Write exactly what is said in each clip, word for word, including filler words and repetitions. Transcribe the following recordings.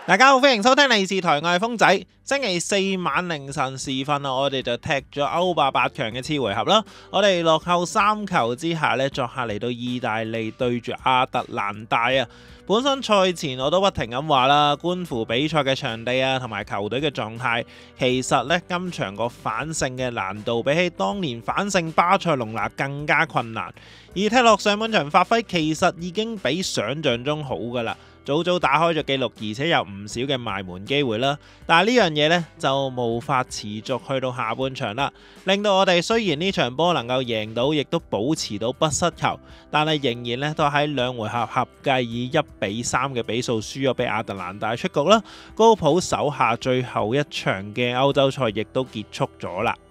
大家好，歡迎收聽利是台，我係風仔。星期四晚凌晨時分啊，我哋就踢咗歐霸八強嘅次回合啦。我哋落後三球之下呢，作客嚟到意大利對住亞特蘭大啊。本身賽前我都不停咁話啦，觀乎比賽嘅場地啊，同埋球隊嘅狀態，其實呢，今場個反勝嘅難度比起當年反勝巴塞隆拿更加困難。而踢落上半場發揮，其實已經比想象中好噶啦。早早打開咗紀錄，而且有唔少嘅埋門機會啦。但係呢樣嘢呢，就無法持續去到下半場啦，令到我哋雖然呢場波能夠贏到，亦都保持到不失球，但係仍然呢，都喺兩回合合計以一比三嘅比數輸咗俾亞特蘭大出局啦。高普手下最後一場嘅歐洲賽亦都結束咗啦。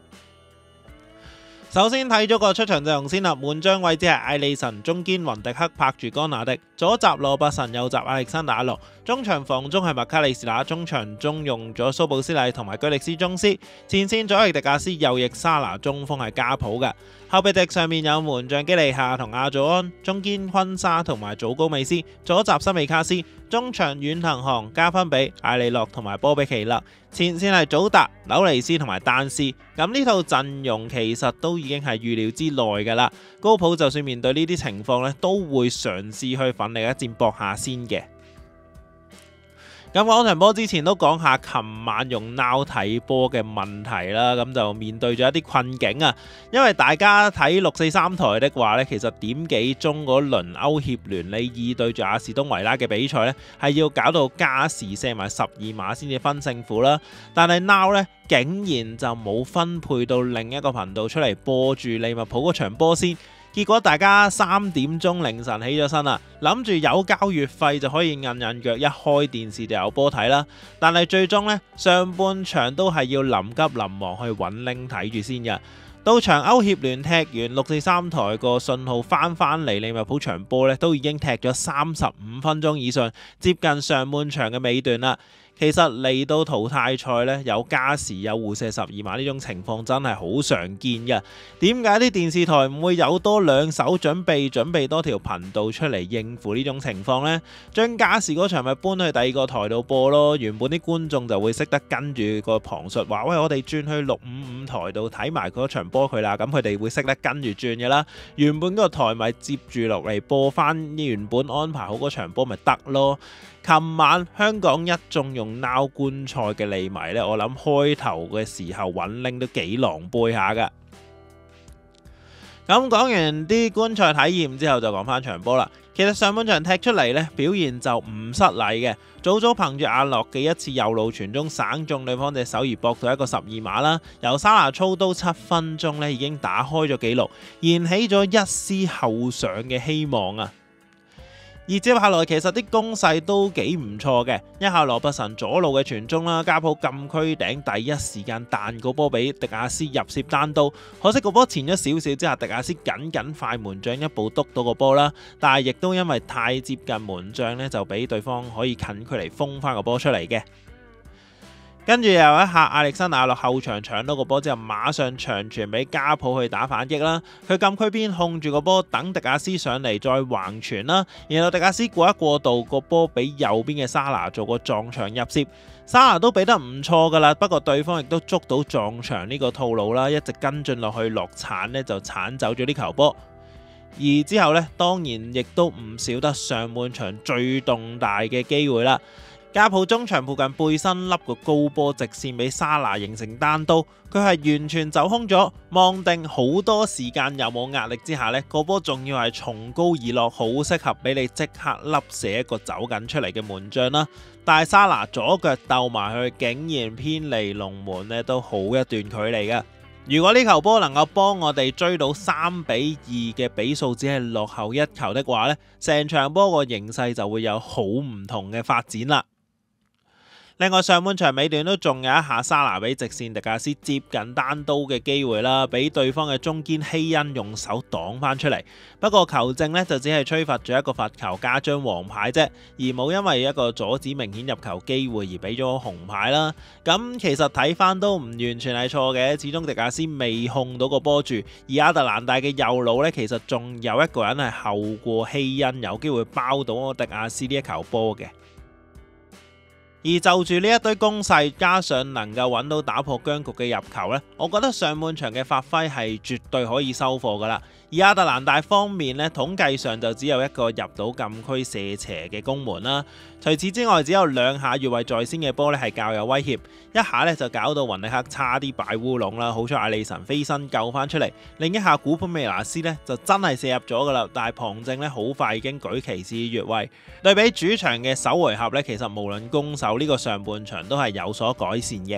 首先睇咗個出場陣容先啦，門將位置係艾利臣，中堅雲迪克拍住干拿迪，左閘羅伯臣，右閘亞歷山大阿諾，中場防中係麥卡利士拿，中場中用咗蘇布斯禮同埋居力斯宗斯，前線左翼迪亞斯，右翼沙拿，中鋒係加普嘅。後備席上面有門將基利夏同亞祖安，中堅昆沙同埋祖高美斯，左閘森美卡斯，中場遠藤航、加芬比、艾利諾同埋波比奇勒，前線係祖達、紐尼斯同埋丹斯。咁呢套陣容其實都已經係預料之內噶啦。高普就算面對呢啲情況呢，都會嘗試去奮力一戰搏下先嘅。咁講場波之前都講下琴晚用 Now 睇波嘅問題啦，咁就面對咗一啲困境啊。因為大家睇六四三台的話呢，其實點幾鐘嗰輪歐協聯利爾對住阿士東維拉嘅比賽呢，係要搞到加時射埋十二碼先至分勝負啦。但係 Now 呢，竟然就冇分配到另一個頻道出嚟播住利物浦嗰場波先。結果大家三點鐘凌晨起咗身啦，諗住有交月費就可以韌韌腳，一開電視就有波睇啦。但係最終呢，上半場都係要臨急臨忙去揾拎睇住先嘅。到場歐協聯踢完六四三台個信號翻返嚟，利物浦場波呢都已經踢咗三十五分鐘以上，接近上半場嘅尾段啦。其實嚟到淘汰賽呢，有加時有互射十二碼呢種情況真係好常見嘅。點解啲電視台唔會有多兩手準備，準備多條頻道出嚟應付呢種情況呢？將加時嗰場咪搬去第二個台度播咯。原本啲觀眾就會識得跟住個旁述話：喂，我哋轉去六五五台度睇埋嗰場波佢啦。咁佢哋會識得跟住轉嘅啦。原本嗰個台咪接住落嚟播翻原本安排好嗰場波咪得咯。琴晚香港一眾用 Now 觀賽嘅利迷呢，我諗開頭嘅時候揾拎都幾狼狽下噶。咁講完啲觀賽體驗之後，就講翻場波啦。其實上半場踢出嚟呢，表現就唔失禮嘅。早早憑住阿諾嘅一次右路傳中，省中對方隻手而搏到一個十二碼啦。由沙拿操刀七分鐘呢，已經打開咗紀錄，燃起咗一絲後上嘅希望啊！而接下來其實啲攻勢都幾唔錯嘅，一下羅伯臣左路嘅傳中啦，加普禁區頂第一時間彈個波俾迪亞斯入攝單刀，可惜個波前咗少少之下，迪亞斯緊緊快門將一步篤到個波啦，但係亦都因為太接近門將呢，就俾對方可以近距離封翻個波出嚟嘅。跟住又一下亞歷山大落後場搶到個波之後，馬上長傳俾加普去打反擊啦。佢禁區邊控住個波，等迪亞斯上嚟再橫傳啦。然後迪亞斯過一過渡個波俾右邊嘅沙拿做個撞牆入攝，沙拿都俾得唔錯噶啦。不過對方亦都捉到撞牆呢個套路啦，一直跟進落去落鏟呢就鏟走咗啲球波。而之後呢，當然亦都唔少得上半場最動大嘅機會啦。加普中場附近背身笠個高波直線俾沙拿形成單刀，佢係完全走空咗，望定好多時間又冇壓力之下呢個波仲要係從高而落，好適合俾你即刻笠射一個走緊出嚟嘅門將啦。但係沙拿左腳鬥埋去，竟然偏離龍門呢都好一段距離嘅。如果呢球波能夠幫我哋追到三比二嘅比數，只係落後一球的話呢，成場波個形勢就會有好唔同嘅發展啦。另外上半場尾段都仲有一下沙拿俾直線迪亞斯接近單刀嘅機會啦，俾對方嘅中堅希恩用手擋翻出嚟。不過球證呢就只係吹罰咗一個罰球加張黃牌啫，而冇因為一個阻止明顯入球機會而俾咗紅牌啦。咁其實睇翻都唔完全係錯嘅，始終迪亞斯未控到個波住，而亞特蘭大嘅右路呢，其實仲有一個人係後過希恩，有機會包到迪亞斯呢一球波嘅。 而就住呢一堆攻勢，加上能夠揾到打破僵局嘅入球呢，我覺得上半場嘅發揮係絕對可以收貨噶啦。而亞特蘭大方面呢，統計上就只有一個入到禁區射斜嘅攻門啦。除此之外，只有兩下越位在先嘅波呢係較有威脅，一下呢就搞到雲尼克差啲擺烏龍啦，好彩艾利臣飛身救翻出嚟，另一下古普美拿斯呢就真係射入咗噶啦，但係旁證呢好快已經舉旗示意越位。對比主場嘅首回合呢，其實無論攻守呢個上半場都係有所改善嘅。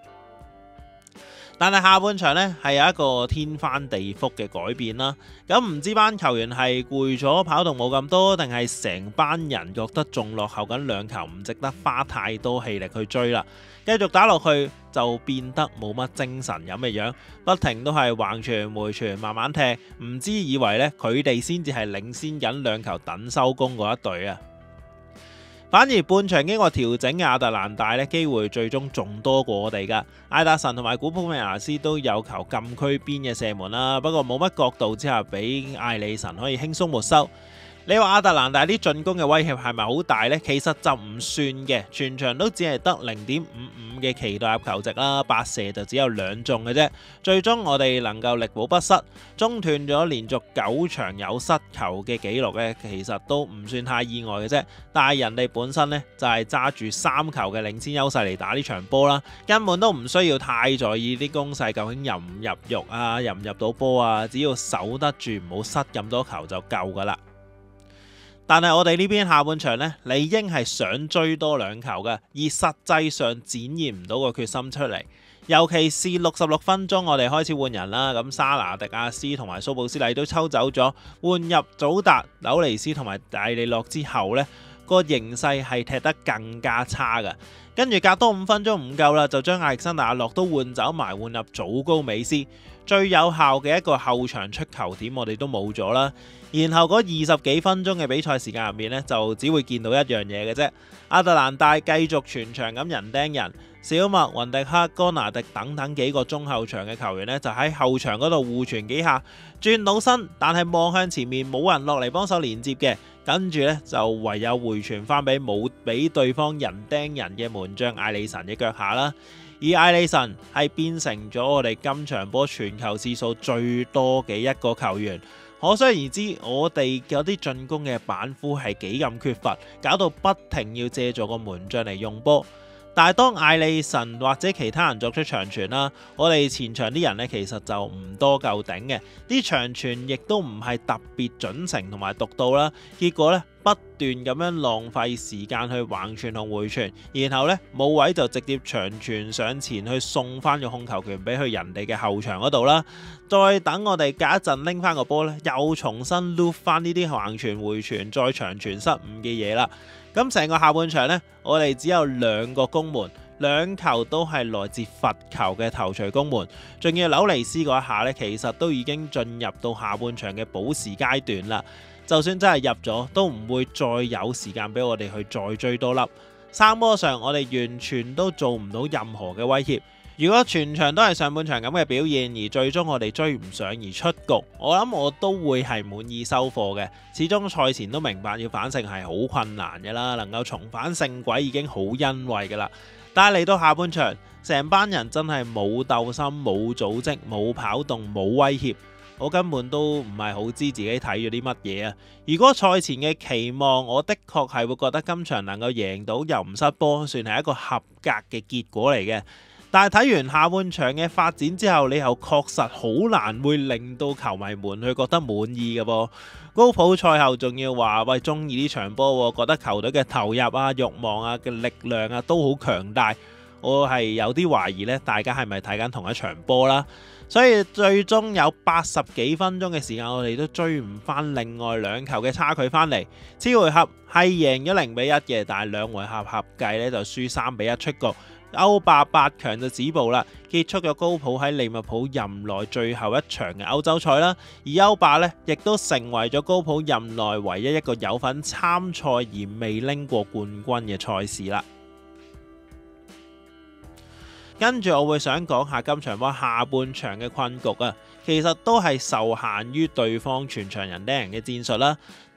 但係下半場呢，係有一個天翻地覆嘅改變啦。咁唔知班球員係攰咗，跑動冇咁多，定係成班人覺得仲落後緊兩球，唔值得花太多氣力去追啦。繼續打落去就變得冇乜精神咁嘅樣，不停都係橫傳回傳，慢慢踢，唔知以為呢，佢哋先至係領先緊兩球等收工嗰一隊啊。反而半場經過調整嘅亞特蘭大呢，機會最終仲多過我哋噶。艾達臣同埋古普美拿斯都有球禁區邊嘅射門啦，不過冇乜角度之下，俾艾利臣可以輕鬆沒收。你話亞特蘭大啲進攻嘅威脅係咪好大呢？其實就唔算嘅，全場都只係得零點五五嘅期待入球值啦，八射就只有兩中嘅啫。最終我哋能夠力保不失，中斷咗連續九場有失球嘅紀錄呢，其實都唔算太意外嘅啫。但係人哋本身呢，就係揸住三球嘅領先優勢嚟打呢場波啦，根本都唔需要太在意啲攻勢究竟入唔入肉啊，入唔入到波啊，只要守得住唔好失咁多球就夠噶啦。但係我哋呢邊下半場呢，理應係想追多兩球嘅，而實際上展現唔到個決心出嚟。尤其是六十六分鐘，我哋開始換人啦，咁沙拿迪亞斯同埋蘇布斯禮都抽走咗，換入祖達、紐尼斯同埋戴利洛之後呢，個形勢係踢得更加差嘅。跟住隔多五分鐘唔夠啦，就將亞歷山大阿諾都換走埋，換入祖高美斯，最有效嘅一個後場出球點我哋都冇咗啦。然後嗰二十幾分鐘嘅比賽時間入面呢，就只會見到一樣嘢嘅啫。亞特蘭大繼續全場咁人盯人，小麥、雲迪克、哥拿迪等等幾個中後場嘅球員呢，就喺後場嗰度互傳幾下，轉到身，但係望向前面冇人落嚟幫手連接嘅，跟住呢，就唯有回傳翻俾冇俾對方人盯人嘅門將艾利臣嘅腳下啦。而艾利臣係變成咗我哋今場波傳球次數最多嘅一個球員。可想而知，我哋嗰啲進攻嘅板斧係幾咁缺乏，搞到不停要借助個門將嚟用波。但係當艾利臣或者其他人作出長傳啦，我哋前場啲人呢，其實就唔多夠頂嘅，啲長傳亦都唔係特別準繩同埋獨到啦，結果呢，不斷咁樣浪費時間去橫傳同回傳，然後呢，冇位就直接長傳上前去送翻個控球權俾佢人哋嘅後場嗰度啦，再等我哋隔一陣拎翻個波呢，又重新 loop 翻呢啲橫傳回傳再長傳失誤嘅嘢啦。咁成個下半場呢，我哋只有兩個攻門，兩球都係來自罰球嘅頭槌攻門，仲要紐尼斯嗰一下呢，其實都已經進入到下半場嘅補時階段啦。就算真係入咗，都唔會再有時間俾我哋去再追多粒。三波上，我哋完全都做唔到任何嘅威脅。如果全場都係上半場咁嘅表現，而最終我哋追唔上而出局，我諗我都會係滿意收貨嘅。始終賽前都明白要反勝係好困難嘅啦，能夠重返勝軌已經好欣慰噶啦。但係嚟到下半場，成班人真係冇鬥心、冇組織、冇跑動、冇威脅，我根本都唔係好知自己睇咗啲乜嘢啊！如果賽前嘅期望，我的確係會覺得今場能夠贏到又唔失波，算係一個合格嘅結果嚟嘅。但係睇完下半場嘅發展之後，你又確實好難會令到球迷們去覺得滿意嘅噃。高普賽後仲要話喂，中意呢場波，覺得球隊嘅投入啊、慾望啊嘅力量啊都好強大。我係有啲懷疑呢，大家係咪睇緊同一場波啦？所以最終有八十幾分鐘嘅時間，我哋都追唔翻另外兩球嘅差距翻嚟。次回合係贏咗零比一嘅，但係兩回合合計呢就輸三比一出局。歐霸八強就止步啦，結束咗高普喺利物浦任內最後一場嘅歐洲賽啦。而歐霸呢，亦都成為咗高普任內唯一一個有份參賽而未拎過冠軍嘅賽事啦。跟住我會想講下今場波下半場嘅困局啊，其實都係受限於對方全場人盯人嘅戰術啦。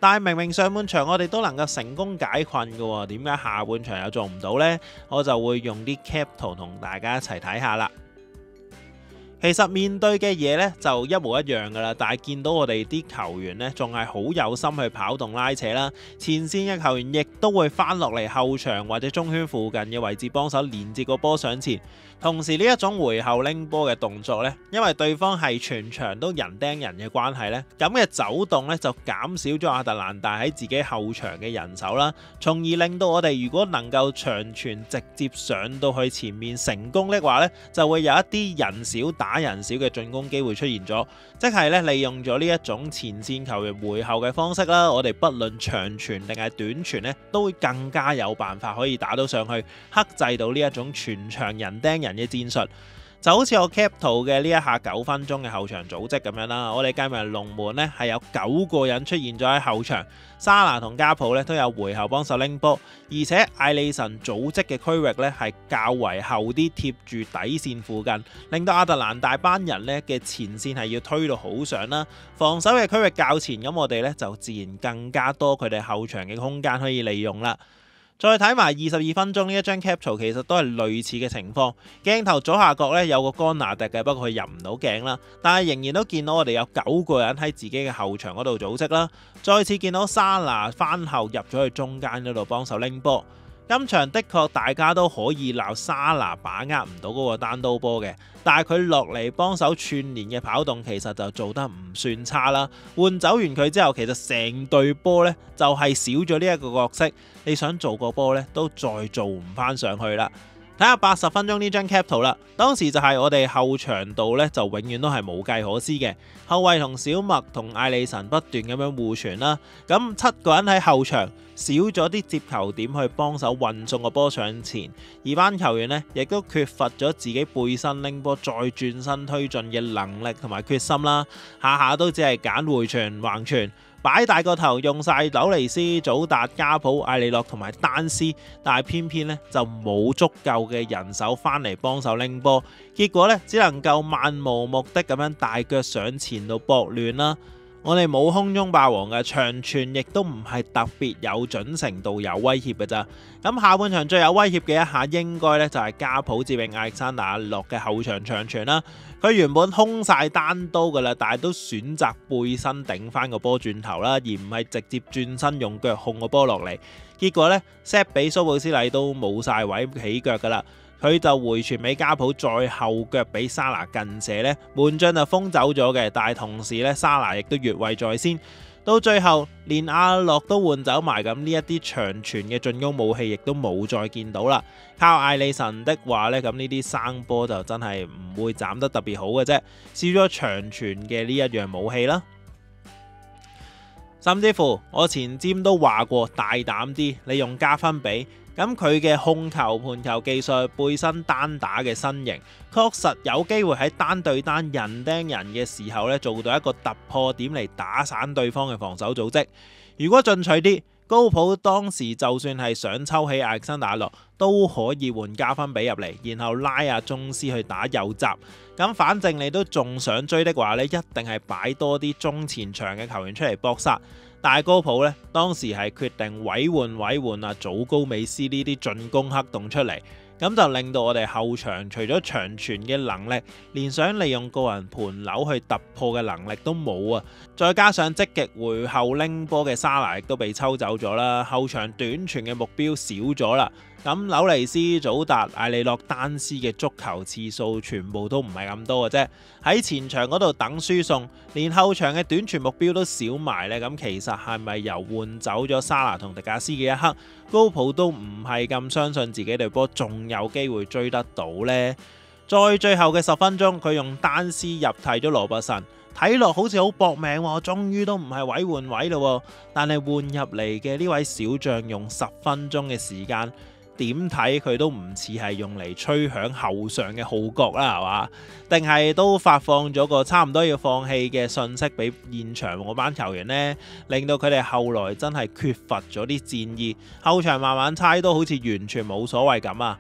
但係明明上半場我哋都能夠成功解困嘅喎，點解下半場又做唔到呢？我就會用啲 cap 圖同大家一齊睇下啦。其實面對嘅嘢呢就一模一樣噶啦，但係見到我哋啲球員呢仲係好有心去跑動拉扯啦，前線嘅球員亦都會翻落嚟後場或者中圈附近嘅位置幫手連接個波上前。同時呢一種回後拎波嘅動作呢，因為對方係全場都人盯人嘅關係呢，咁嘅走動呢就減少咗亞特蘭大喺自己後場嘅人手啦，從而令到我哋如果能夠長傳直接上到去前面成功的話呢，就會有一啲人少打人少嘅進攻機會出現咗，即係咧利用咗呢一種前線球員回後嘅方式啦，我哋不論長傳定係短傳呢，都會更加有辦法可以打到上去，克制到呢一種全場人盯人嘅戰術。就好似我 cap 圖嘅呢一下九分鐘嘅後場組織咁樣啦，我哋計埋龍門呢係有九個人出現咗喺後場，沙拿同加普呢都有回後幫手拎波，而且艾利臣組織嘅區域呢係較為後啲，貼住底線附近，令到亞特蘭大班人呢嘅前線係要推到好上啦，防守嘅區域較前，咁我哋呢就自然更加多佢哋後場嘅空間可以利用啦。再睇埋二十二分鐘呢一張 capture， 其實都係類似嘅情況。鏡頭左下角呢有個干拿迪嘅，不過佢入唔到鏡啦。但係仍然都見到我哋有九個人喺自己嘅後場嗰度組織啦。再次見到沙拿翻後入咗去中間嗰度幫手拎波。今場的確大家都可以鬧沙拿把握唔到嗰個單刀波嘅，但係佢落嚟幫手串連嘅跑動其實就做得唔算差啦。換走完佢之後，其實成隊波呢就係少咗呢一個角色，你想做個波呢都再做唔翻上去啦。睇下八十分鐘呢張 cap 圖啦，當時就係我哋後場度呢，就永遠都係無計可施嘅，後衛同小麥同艾利臣不斷咁樣互傳啦，咁七個人喺後場少咗啲接球點去幫手運送個波上前，而班球員呢，亦都缺乏咗自己背身拎波再轉身推進嘅能力同埋決心啦，下下都只係揀回傳橫傳。擺大個頭用晒紐尼斯、祖達、加普、艾利諾同埋丹斯，但係偏偏呢就冇足夠嘅人手翻嚟幫手拎波，結果呢，只能夠漫無目的咁樣大腳上前度搏亂啦。我哋冇空中霸王嘅長傳，亦都唔係特別有準程度有威脅嘅咋。咁下半場最有威脅嘅一下，應該呢就係加普接應亞歷山大落嘅後場長傳啦。佢原本空晒單刀噶啦，但係都選擇背身頂翻個波轉頭啦，而唔係直接轉身用腳控個波落嚟。結果呢 set 俾蘇布斯禮都冇晒位起腳噶啦。佢就回傳俾加普，再後腳俾沙拿近射呢，門將就封走咗嘅，但係同時呢，沙拿亦都越位在先，到最後連阿洛都換走埋，咁呢一啲長傳嘅進攻武器亦都冇再見到啦。靠艾利臣的話呢，咁呢啲生波就真係唔會斬得特別好嘅啫，少咗長傳嘅呢一樣武器啦。甚至乎我前瞻都話過，大膽啲，你用加分比。咁佢嘅控球、盤球技術、背身單打嘅身形，確實有機會喺單對單人盯人嘅時候咧，做到一個突破點嚟打散對方嘅防守組織。如果進取啲，高普當時就算係想抽起亞歷山大洛，都可以換加分比入嚟，然後拉阿宗斯去打右閘。咁反正你都仲想追的話咧，一定係擺多啲中前場嘅球員出嚟搏殺。但係高普呢，當時係決定委換委換啊，祖高美斯呢啲進攻黑洞出嚟，咁就令到我哋後場除咗長傳嘅能力，連想利用個人盤扭去突破嘅能力都冇啊！再加上積極回後拎波嘅沙拿亦都被抽走咗啦，後場短傳嘅目標少咗啦。咁紐尼斯、祖達、艾利諾、丹斯嘅足球次數全部都唔係咁多嘅啫，喺前場嗰度等輸送，連後場嘅短傳目標都少埋呢。咁其實係咪由換走咗沙拿同迪亞斯嘅一刻，高普都唔係咁相信自己隊波仲有機會追得到呢？在最後嘅十分鐘，佢用丹斯入替咗羅伯臣，睇落好似好搏命喎，終於都唔係位換位咯，但係換入嚟嘅呢位小將用十分鐘嘅時間。點睇佢都唔似係用嚟吹響後上嘅號角啦，係嘛？定係都發放咗個差唔多要放棄嘅訊息俾現場嗰班球員呢，令到佢哋後來真係缺乏咗啲戰意，後場慢慢猜都好似完全冇所謂咁啊！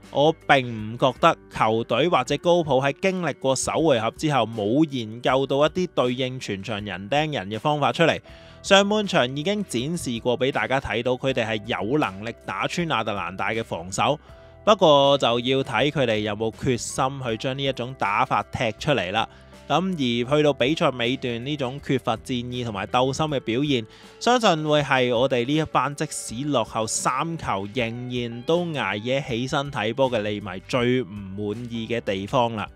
我並唔覺得球隊或者高普喺經歷過首回合之後冇研究到一啲對應全場人盯人嘅方法出嚟。上半場已經展示過俾大家睇到，佢哋係有能力打穿亞特蘭大嘅防守，不過就要睇佢哋有冇決心去將呢一種打法踢出嚟啦。咁而去到比賽尾段呢種缺乏戰意同埋鬥心嘅表現，相信會係我哋呢一班即使落後三球仍然都捱夜起身睇波嘅利迷最唔滿意嘅地方啦。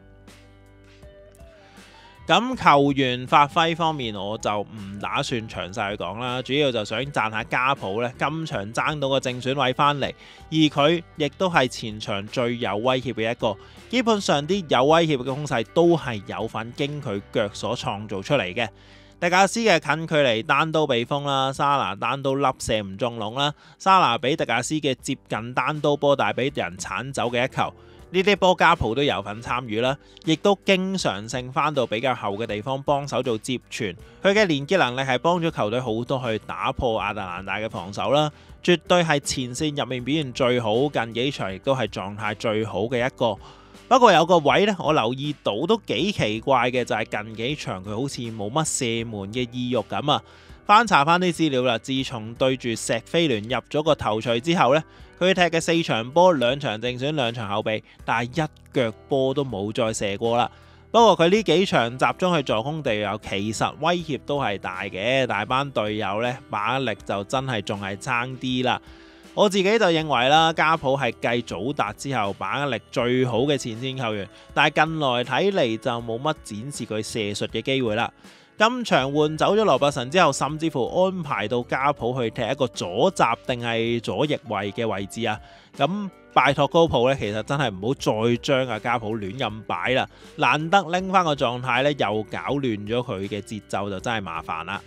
咁球員發揮方面我就唔打算詳細去講啦，主要就想讚下家普呢，今場爭到個正選位返嚟，而佢亦都係前場最有威脅嘅一個，基本上啲有威脅嘅攻勢都係有份經佢腳所創造出嚟嘅。迪亞斯嘅近距離單刀被封啦，沙拿單刀粒射唔中籠啦，沙拿俾迪亞斯嘅接近單刀波大俾人鏟走嘅一球。呢啲波家普都有份參與啦，亦都經常性翻到比較後嘅地方幫手做接傳，佢嘅連結能力係幫咗球隊好多去打破亞特蘭大嘅防守啦，絕對係前線入面表現最好，近幾場亦都係狀態最好嘅一個。不過有個位呢，我留意到都幾奇怪嘅，就係、是、近幾場佢好似冇乜射門嘅意欲咁啊。翻查翻啲資料啦，自從對住錫菲聯入咗個頭槌之後呢，佢踢嘅四場波，兩場正選，兩場後備，但係一腳波都冇再射過啦。不過佢呢幾場集中去助攻隊友，其實威脅都係大嘅，大班隊友呢，把握力就真係仲係爭啲啦。我自己就認為啦，家普係繼祖達之後把握力最好嘅前線球員，但係近來睇嚟就冇乜展示佢射術嘅機會啦。今場換走咗羅伯臣之後，甚至乎安排到家普去踢一個左閘定係左翼位嘅位置啊！咁拜託高普呢，其實真係唔好再將阿家普亂咁擺啦，難得拎翻個狀態呢，又搞亂咗佢嘅節奏，就真係麻煩啦。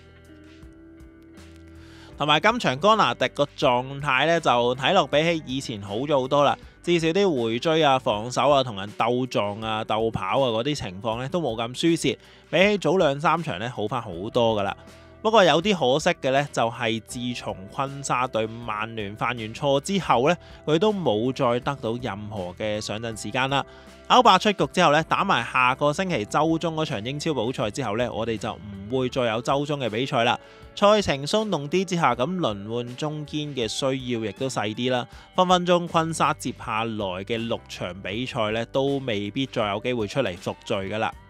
同埋今場哥拿迪個狀態呢，就睇落比起以前好咗好多啦。至少啲回追啊、防守啊、同人鬥撞啊、鬥跑啊嗰啲情況呢，都冇咁輸蝕，比起早兩三場呢，好翻好多噶啦。不過有啲可惜嘅呢，就係自從昆沙對曼聯犯完錯之後呢，佢都冇再得到任何嘅上陣時間啦。歐霸出局之後呢，打埋下個星期周中嗰場英超補賽之後呢，我哋就唔會再有周中嘅比賽啦。賽程鬆動啲之下，咁輪換中堅嘅需要亦都細啲啦。分分鐘昆沙接下來嘅六場比賽呢，都未必再有機會出嚟贖罪噶啦。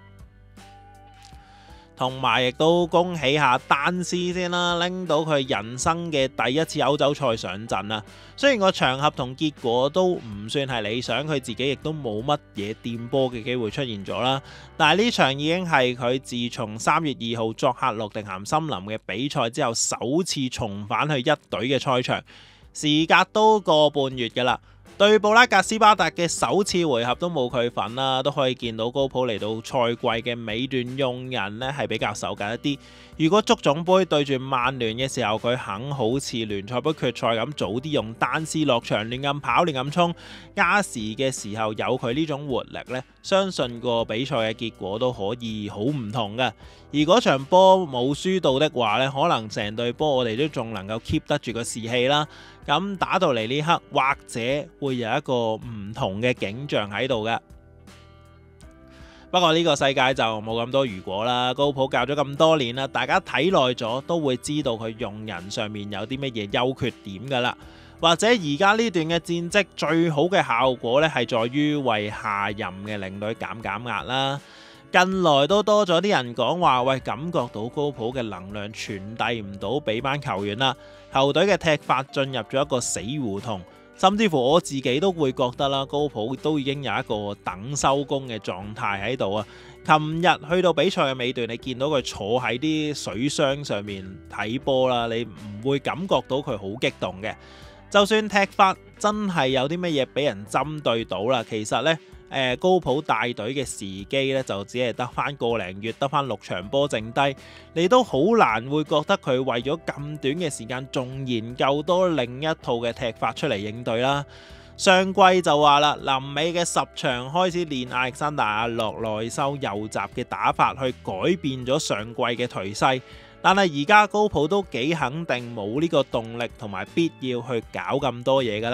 同埋亦都恭喜下丹斯先啦，拎到佢人生嘅第一次歐洲賽上陣啊！雖然個場合同結果都唔算係理想，佢自己亦都冇乜嘢掂波嘅機會出現咗啦。但係呢場已經係佢自從三月二號作客諾定咸森林嘅比賽之後，首次重返去一隊嘅賽場，時隔都個半月噶啦。對布拉格斯巴達嘅首次回合都冇佢份啦，都可以見到高普嚟到賽季嘅尾段用人呢係比較守緊一啲。如果足總杯對住曼聯嘅時候，佢肯好似聯賽杯決賽咁早啲用單絲落場亂咁跑亂咁衝，加時嘅時候有佢呢種活力呢，相信個比賽嘅結果都可以好唔同嘅。而嗰場波冇輸到的話呢，可能成隊波我哋都仲能夠 keep 得住個士氣啦。咁打到嚟呢刻，或者會有一個唔同嘅景象喺度嘅。不過呢個世界就冇咁多如果啦。高普教咗咁多年啦，大家睇耐咗都會知道佢用人上面有啲乜嘢優缺點噶啦。或者而家呢段嘅戰績最好嘅效果呢，係在於為下任嘅領隊減減壓啦。近來都多咗啲人講話，喂，感覺到高普嘅能量傳遞唔到俾班球員啦，球隊嘅踢法進入咗一個死胡同，甚至乎我自己都會覺得啦，高普都已經有一個等收工嘅狀態喺度啊！琴日去到比賽嘅尾段，你見到佢坐喺啲水箱上面睇波啦，你唔會感覺到佢好激動嘅。就算踢法真係有啲乜嘢俾人針對到啦，其實呢。誒高普帶隊嘅時機咧，就只係得翻個零月，得翻六場波剩低，你都好難會覺得佢為咗咁短嘅時間，仲研究多另一套嘅踢法出嚟應對啦。上季就話啦，臨尾嘅十場開始練亞歷山大阿諾內修右閘嘅打法，去改變咗上季嘅頹勢。但係而家高普都幾肯定冇呢個動力同埋必要去搞咁多嘢噶啦。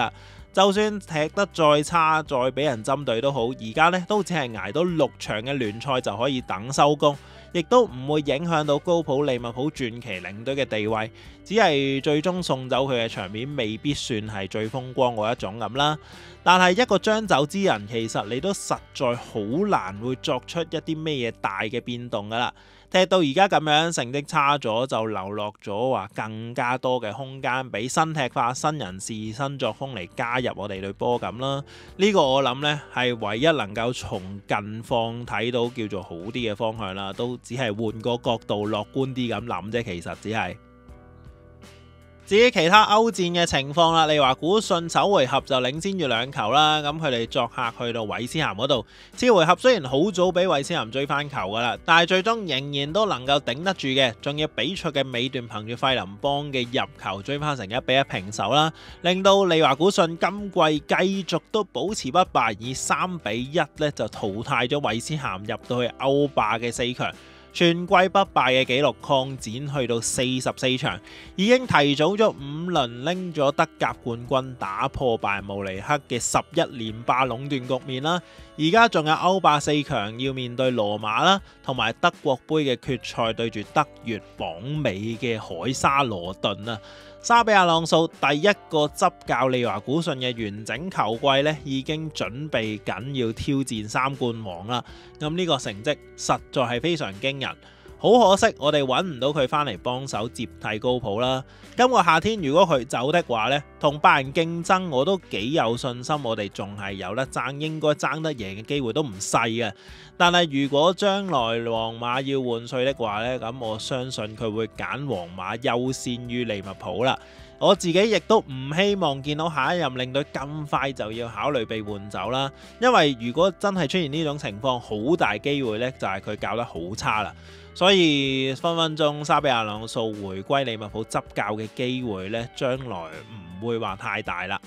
就算踢得再差，再俾人針對都好，而家呢都只係捱到六場嘅聯賽就可以等收工，亦都唔會影響到高普利物浦傳奇領隊嘅地位，只係最終送走佢嘅場面未必算係最風光嗰一種咁啦。但係一個將走之人，其實你都實在好難會作出一啲咩嘢大嘅變動噶啦。踢到而家咁樣，成績差咗就流落咗話更加多嘅空間俾新踢法、新人事、新作風嚟加入我哋隊波咁啦。呢個我諗呢係唯一能夠從近況睇到叫做好啲嘅方向啦，都只係換個角度樂觀啲咁諗啫，其實只係。至於其他歐戰嘅情況啦，利華古遜首回合就領先住兩球啦，咁佢哋作客去到韋斯咸嗰度，次回合雖然好早俾韋斯咸追翻球噶啦，但係最終仍然都能夠頂得住嘅，仲要比賽嘅尾段憑住費林邦嘅入球追翻成一比一平手啦，令到利華古遜今季繼續都保持不敗，以三比一咧就淘汰咗韋斯咸入到去歐霸嘅四強。全季不敗嘅紀錄擴展去到四十四場，已經提早咗五輪拎咗德甲冠軍，打破拜仁慕尼黑嘅十一連霸壟斷局面啦。而家仲有歐霸四強要面對羅馬啦，同埋德國杯嘅決賽對住德乙榜尾嘅海沙羅頓啊。沙比亞朗素第一個執教利華古遜嘅完整球季呢，已經準備緊要挑戰三冠王啦。咁呢個成績實在係非常驚人。好可惜，我哋揾唔到佢返嚟幫手接替高普啦。今個夏天如果佢走的話呢，同拜仁競爭我都幾有信心，我哋仲係有得爭，應該爭得贏嘅機會都唔細嘅。但係如果將來皇馬要換帥的話呢，咁我相信佢會揀皇馬優先於利物浦啦。我自己亦都唔希望見到下一任領隊咁快就要考慮被換走啦，因為如果真係出現呢種情況，好大機會呢就係佢教得好差啦。所以分分鐘沙比亞朗素回歸利物浦執教嘅機會呢，將來唔會話太大啦。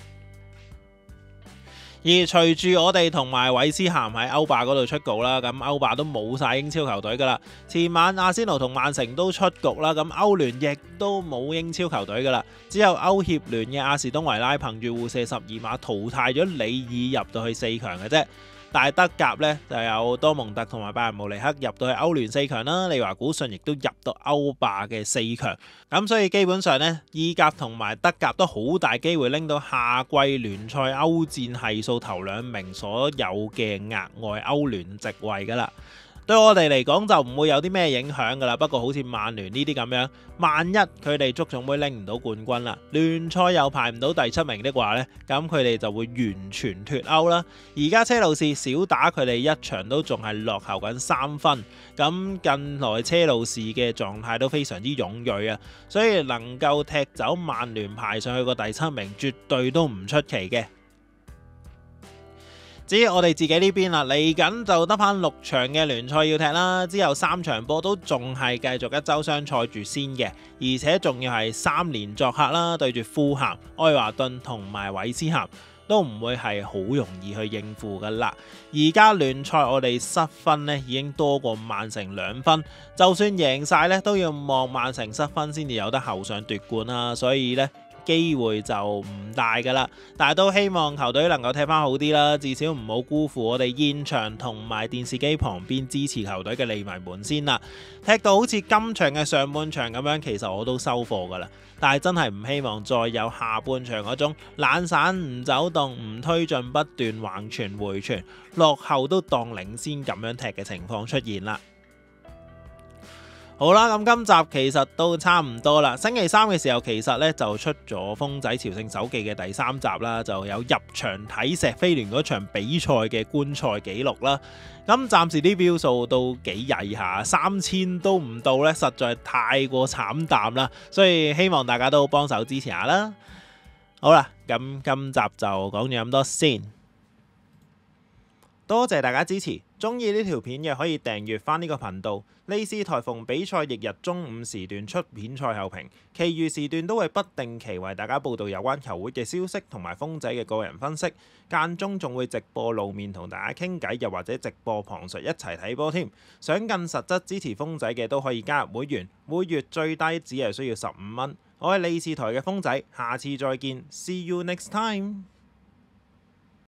而隨住我哋同埋韋斯咸喺歐霸嗰度出局啦，咁歐霸都冇晒英超球隊噶啦。前晚阿仙奴同曼城都出局啦，咁歐聯亦都冇英超球隊噶啦，只有歐協聯嘅阿士東維拉憑住互射十二碼淘汰咗里爾入到去四強嘅啫。但係德甲呢，就有多蒙特同埋拜仁慕尼黑入到去歐聯四強啦，利華古遜亦都入到歐霸嘅四強，咁所以基本上呢，意甲同埋德甲都好大機會拎到夏季聯賽歐戰係數頭兩名所有嘅額外歐聯席位噶啦。對我哋嚟講就唔會有啲咩影響噶啦，不過好似曼聯呢啲咁樣，萬一佢哋足總杯拎唔到冠軍啦，聯賽又排唔到第七名的話呢，咁佢哋就會完全脫歐啦。而家車路士少打佢哋一場都仲係落後緊三分，咁近來車路士嘅狀態都非常之勇銳啊，所以能夠踢走曼聯排上去個第七名，絕對都唔出奇嘅。至於我哋自己呢邊啦，嚟緊就得翻六場嘅聯賽要踢啦，之後三場波都仲係繼續一周雙賽住先嘅，而且仲要係三連作客啦，對住富咸、愛華頓同埋韋斯咸，都唔會係好容易去應付噶啦。而家聯賽我哋失分呢已經多過曼城兩分，就算贏晒呢都要望曼城失分先至有得後上奪冠啦，所以呢，機會就唔大噶啦，但係都希望球隊能夠踢翻好啲啦，至少唔好辜負我哋現場同埋電視機旁邊支持球隊嘅利迷們先啦。踢到好似今場嘅上半場咁樣，其實我都收貨噶啦，但係真係唔希望再有下半場嗰種懶散唔走動、唔推進、不斷橫傳回傳、落後都當領先咁樣踢嘅情況出現啦。好啦，咁今集其實都差唔多啦。星期三嘅時候，其實咧就出咗風仔朝聖手記嘅第三集啦，就有入場睇石飛聯嗰場比賽嘅觀賽記錄啦。咁暫時啲標數都幾曳下，三千都唔到咧，實在太過慘淡啦。所以希望大家都幫手支持下啦。好啦，咁今集就講咗咁多先。多謝大家支持，中意呢條片嘅可以訂閱翻呢個頻道。利是台逢比賽翌日中午時段出片賽後評，其餘時段都會不定期為大家報道有關球會嘅消息同埋風仔嘅個人分析，間中仲會直播露面同大家傾偈，又或者直播旁述一齊睇波添。想更實質支持風仔嘅都可以加入會員，每月最低只係需要十五蚊。我係利是台嘅風仔，下次再見，See you next time。